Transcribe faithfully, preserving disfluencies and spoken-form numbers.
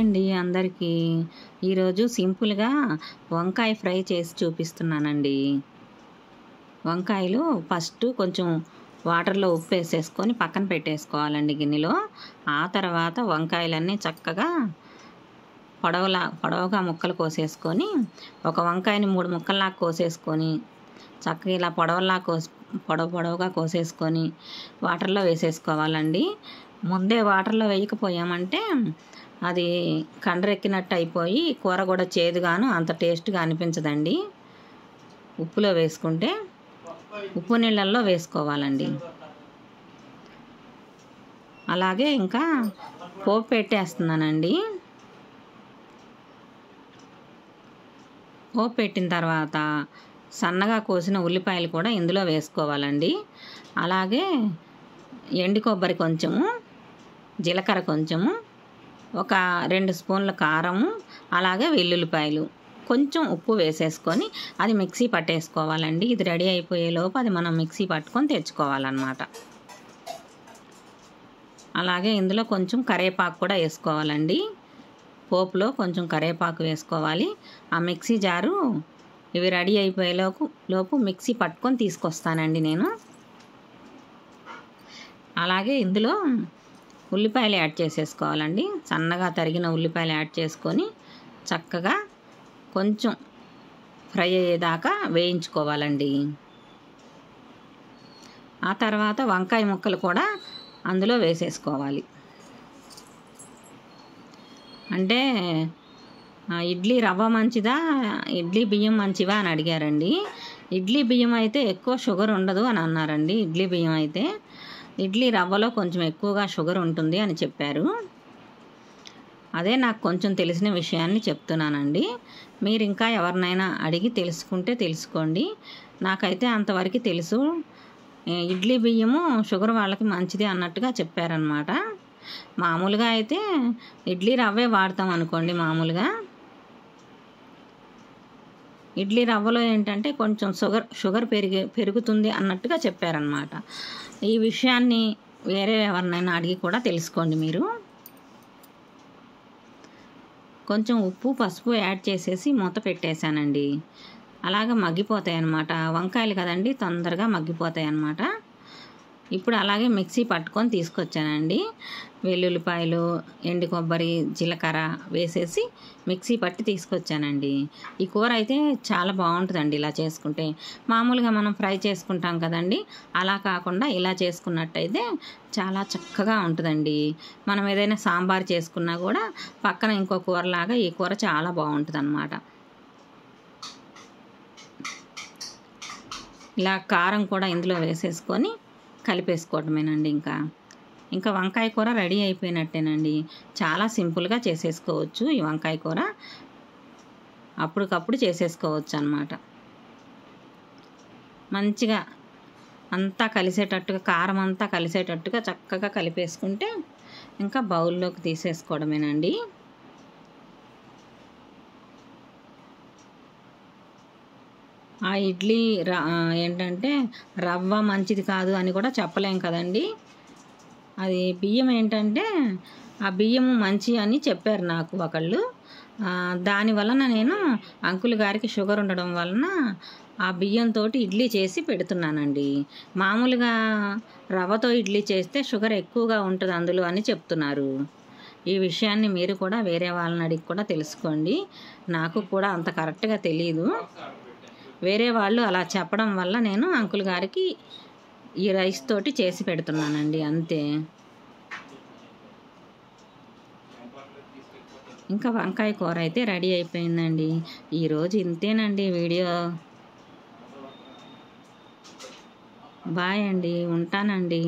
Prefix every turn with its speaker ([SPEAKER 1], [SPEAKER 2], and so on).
[SPEAKER 1] అండి అందరికీ. ఈరోజు సింపుల్గా వంకాయ ఫ్రై చేసి చూపిస్తున్నానండి. వంకాయలు ఫస్ట్ కొంచెం వాటర్లో ఉప్పు వేసేసుకొని పక్కన పెట్టేసుకోవాలండి గిన్నెలో. ఆ తర్వాత వంకాయలన్నీ చక్కగా పొడవులా పొడవుగా ముక్కలు కోసేసుకొని, ఒక వంకాయని మూడు ముక్కల్లా కోసేసుకొని చక్కగా ఇలా పొడవులా కోసి పొడవు పొడవుగా కోసేసుకొని వాటర్లో వేసేసుకోవాలండి. ముందే వాటర్లో వేయకపోయామంటే అది కండ్రెక్కినట్టు అయిపోయి కూర కూడా చేదుగాను అంత టేస్ట్గా అనిపించదండి. ఉప్పులో వేసుకుంటే ఉప్పు నీళ్ళల్లో వేసుకోవాలండి. అలాగే ఇంకా పోపు పెట్టేస్తున్నానండి. పోపు పెట్టిన తర్వాత సన్నగా కోసిన ఉల్లిపాయలు కూడా ఇందులో వేసుకోవాలండి. అలాగే ఎండు కొబ్బరి కొంచెము, జీలకర్ర కొంచెము, ఒక రెండు స్పూన్ల కారము, అలాగే వెల్లుల్లిపాయలు, కొంచెం ఉప్పు వేసేసుకొని అది మిక్సీ పట్టేసుకోవాలండి. ఇది రెడీ అయిపోయేలోపు అది మనం మిక్సీ పట్టుకొని తెచ్చుకోవాలన్నమాట. అలాగే ఇందులో కొంచెం కరివేపాకు కూడా వేసుకోవాలండి. పోపులో కొంచెం కరివేపాకు వేసుకోవాలి. ఆ మిక్సీ జారు ఇవి రెడీ అయిపోయేలోపు లోపు మిక్సీ పట్టుకొని తీసుకొస్తానండి నేను. అలాగే ఇందులో ఉల్లిపాయలు యాడ్ చేసేసుకోవాలండి. సన్నగా తరిగిన ఉల్లిపాయలు యాడ్ చేసుకొని చక్కగా కొంచెం ఫ్రై అయ్యేదాకా వేయించుకోవాలండి. ఆ తర్వాత వంకాయ ముక్కలు కూడా అందులో వేసేసుకోవాలి. అంటే ఇడ్లీ రవ్వ మంచిదా, ఇడ్లీ బియ్యం మంచివా అని అడిగారండి. ఇడ్లీ బియ్యం అయితే ఎక్కువ షుగర్ ఉండదు అని అన్నారండి. ఇడ్లీ బియ్యం అయితే ఇడ్లీ రవ్వలో కొంచెం ఎక్కువగా షుగర్ ఉంటుంది అని చెప్పారు. అదే నాకు కొంచెం తెలిసిన విషయాన్ని చెప్తున్నానండి. మీరు ఇంకా ఎవరినైనా అడిగి తెలుసుకుంటే తెలుసుకోండి. నాకైతే అంతవరకు తెలుసు. ఇడ్లీ బియ్యము షుగర్ వాళ్ళకి మంచిది అన్నట్టుగా చెప్పారనమాట. మామూలుగా అయితే ఇడ్లీ రవ్వే వాడతాం అనుకోండి. మామూలుగా ఇడ్లీ రవ్వలో ఏంటంటే కొంచెం షుగర్ షుగర్ పెరిగి పెరుగుతుంది అన్నట్టుగా చెప్పారనమాట. ఈ విషయాన్ని వేరే ఎవరినైనా అడిగి కూడా తెలుసుకోండి మీరు. కొంచెం ఉప్పు పసుపు యాడ్ చేసేసి మూత పెట్టేశానండి. అలాగే మగ్గిపోతాయి అన్నమాట. వంకాయలు కదండి, తొందరగా మగ్గిపోతాయి అన్నమాట. ఇప్పుడు అలాగే మిక్సీ పట్టుకొని తీసుకొచ్చానండి. వెల్లుల్లిపాయలు, ఎండు కొబ్బరి, జీలకర్ర వేసేసి మిక్సీ పట్టి తీసుకొచ్చానండి. ఈ కూర అయితే చాలా బాగుంటుందండి ఇలా చేసుకుంటే. మామూలుగా మనం ఫ్రై చేసుకుంటాం కదండి, అలా కాకుండా ఇలా చేసుకున్నట్టయితే చాలా చక్కగా ఉంటుందండి. మనం ఏదైనా సాంబార్ చేసుకున్నా కూడా పక్కన ఇంకో కూరలాగా ఈ కూర చాలా బాగుంటుంది అన్నమాట. ఇలా కారం కూడా ఇందులో వేసేసుకొని కలిపేసుకోవటమేనండి. ఇంకా ఇంకా వంకాయ కూర రెడీ అయిపోయినట్టేనండి. చాలా సింపుల్గా చేసేసుకోవచ్చు ఈ వంకాయ కూర. అప్పటికప్పుడు చేసేసుకోవచ్చు అన్నమాట. మంచిగా అంతా కలిసేటట్టుగా, కారం అంతా కలిసేటట్టుగా చక్కగా కలిపేసుకుంటే ఇంకా బౌల్లోకి తీసేసుకోవడమేనండి. ఆ ఇడ్లీ ర ఏంటంటే రవ్వ మంచిది కాదు అని కూడా చెప్పలేం కదండి. అది బియ్యం ఏంటంటే ఆ బియ్యం మంచి అని చెప్పారు నాకు ఒకళ్ళు. దాని వలన నేను అంకుల్ గారికి షుగర్ ఉండడం వలన ఆ బియ్యంతో ఇడ్లీ చేసి పెడుతున్నానండి. మామూలుగా రవ్వతో ఇడ్లీ చేస్తే షుగర్ ఎక్కువగా ఉంటుంది అందులో అని చెప్తున్నారు. ఈ విషయాన్ని మీరు కూడా వేరే వాళ్ళని అడిగి కూడా తెలుసుకోండి. నాకు కూడా అంత కరెక్ట్గా తెలియదు. వేరే వాళ్ళు అలా చెప్పడం వల్ల నేను అంకుల్ గారికి ఈ రైస్ తోటి చేసి పెడుతున్నానండి, అంతే. ఇంకా వంకాయ కూర అయితే రెడీ అయిపోయిందండి. ఈరోజు ఇంతేనండి వీడియో. బాయ్ అండి, ఉంటానండి.